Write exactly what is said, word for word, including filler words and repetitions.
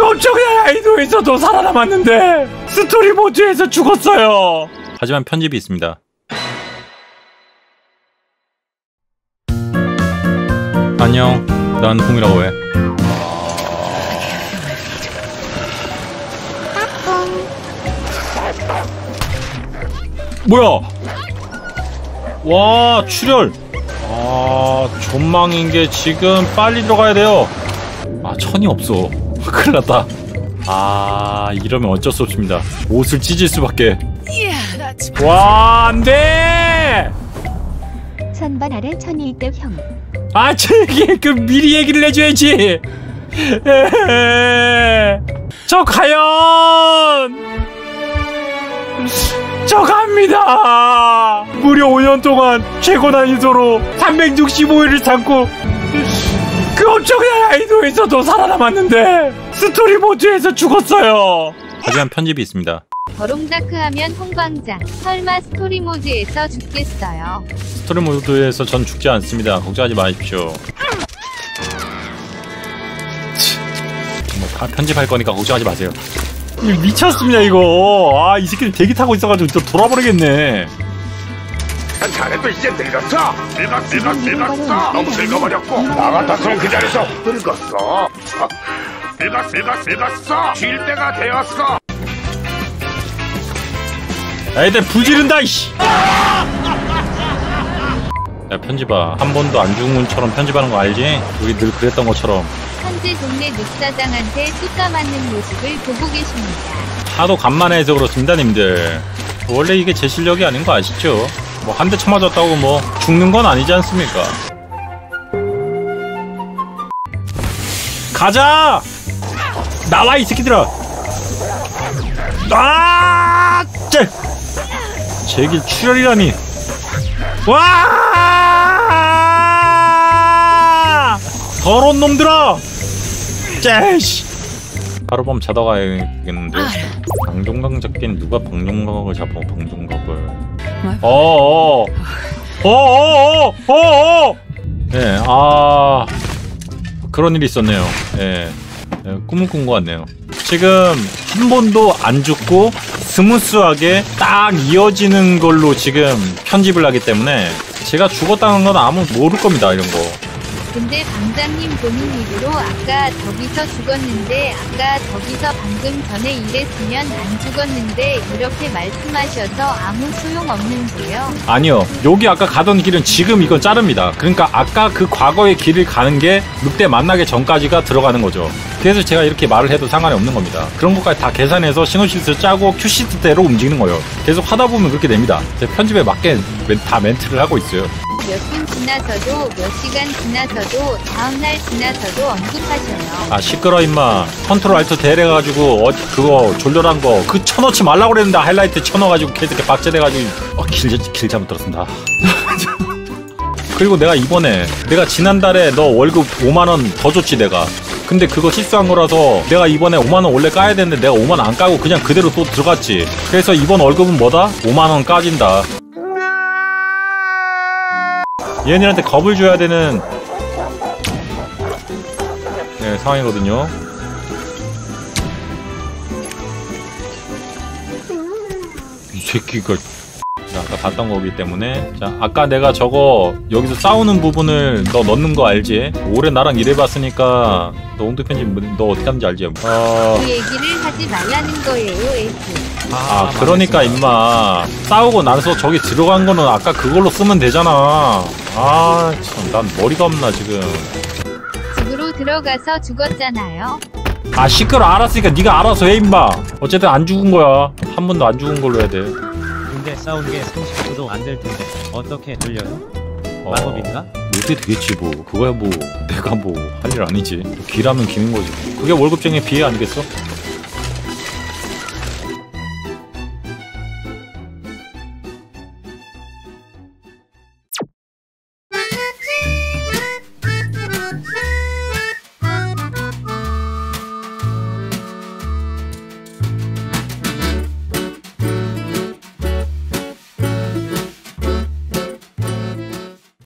그 엄청난 아이돌에서도 살아남았는데 스토리 모드에서 죽었어요. 하지만 편집이 있습니다. 안녕, 난 홍이라고 해. 뭐야? 와, 출혈. 아, 존망인 게 지금 빨리 들어가야 돼요. 아, 천이 없어. 큰일 났다. 아, 이러면 어쩔 수 없습니다. 옷을 찢을 수밖에. 와, 안 돼! 선반 아래 천이 있대 형. 아, 저기 그 미리 얘기를 해줘야지. 저 과연 저 갑니다. 무려 오 년 동안 최고 난이도로 삼백육십오 일을 참고 그 엄청난 아이돌에서도 살아남았는데 스토리 모드에서 죽었어요. 하지만 편집이 있습니다. 버롱다크 하면 홍광장. 설마 스토리 모드에서 죽겠어요? 스토리 모드에서 전 죽지 않습니다. 걱정하지 마십시오. 뭐 다 편집할 거니까 걱정하지 마세요. 이거 미쳤습니다 이거. 아, 이 새끼들 대기 타고 있어가지고 또 돌아버리겠네. 자네도 이제 늙었어. 늙었, 늙었, 늙었어. 너무 늙어버렸고 나 같았으면 그 자리에서 늙었어. 늙었, 늙었, 늙었어. 쉴 때가 되었어. 애들 불 지른다 이씨. 야, 편집아, 한 번도 안 죽은 것처럼 편집하는 거 알지? 우리 늘 그랬던 것처럼. 현재 동네 늑사장한테 뚜까 맞는 모습을 보고 계십니다. 하도 간만에 해서 그렇습니다 님들. 원래 이게 제 실력이 아닌 거 아시죠? 뭐 한 대 쳐맞았다고 뭐 죽는 건 아니지 않습니까? 가자! 나와 이 새끼들아! 아! 쟤! 제길 출혈이라니! 와! 더러운 놈들아! 쟤씨! 하룻밤 자다 가야겠는데. 방종각 잡기엔 누가 방종각을 잡아? 방종각을. 어어 어어어 어어. 네, 아 그런 일이 있었네요. 예, 네, 꿈을 꾼 것 같네요. 지금 한 번도 안 죽고 스무스하게 딱 이어지는 걸로 지금 편집을 하기 때문에 제가 죽었다는 건 아무 모를 겁니다. 이런 거. 근데 방장님 본인 입으로 아까 저기서 죽었는데 아까 저기서 방금 전에 이랬으면 안 죽었는데 이렇게 말씀하셔서 아무 소용없는데요. 아니요, 여기 아까 가던 길은 지금 이건 자릅니다. 그러니까 아까 그 과거의 길을 가는 게 늑대 만나기 전까지가 들어가는 거죠. 그래서 제가 이렇게 말을 해도 상관이 없는 겁니다. 그런 것까지 다 계산해서 신호시트 짜고 큐시트대로 움직이는 거예요. 계속 하다 보면 그렇게 됩니다. 제 편집에 맞게 다 멘트를 하고 있어요. 몇 분 지나서도 몇 시간 지나서도 다음날 지나서도 언급하셔요. 아, 시끄러 임마. 컨트롤 알트 대래가지고 어 그거 졸렬한 거 그 쳐넣지 말라고 그랬는데 하이라이트 쳐넣어가지고 계속 이렇게 박제돼가지고 어 길 길 잘못 들었습니다. 그리고 내가 이번에 내가 지난달에 너 월급 오만 원 더 줬지 내가. 근데 그거 실수한 거라서 내가 이번에 오만 원 원래 까야 되는데 내가 오만 원 안 까고 그냥 그대로 또 들어갔지. 그래서 이번 월급은 뭐다? 오만 원 까진다. 얘네한테 겁을 줘야 되는 네, 상황이거든요. 이 새끼가 아까 봤던 거기 때문에. 자, 아까 내가 저거 여기서 싸우는 부분을 너 넣는 거 알지? 오래 나랑 일해봤으니까 너 옹두 편집 너 어떻게 하는지 알지? 어... 그 얘기를 하지 말라는 거예요. 에이스. 아, 그러니까 임마 싸우고 나서 저기 들어간 거는 아까 그걸로 쓰면 되잖아. 아, 참, 난 머리가 없나 지금. 집으로 들어가서 죽었잖아요. 아, 시끄러. 알았으니까 네가 알아서 해 임마. 어쨌든 안 죽은 거야. 한 번도 안 죽은 걸로 해야 돼. 근데 싸운 게 삼십 초도 안 될 텐데 어떻게 돌려요? 어, 마법인가? 어떻게 되겠지 뭐. 그거야 뭐 내가 뭐 할 일 아니지. 길하면 기는 거지. 그게 월급쟁이의 비애 아니겠어?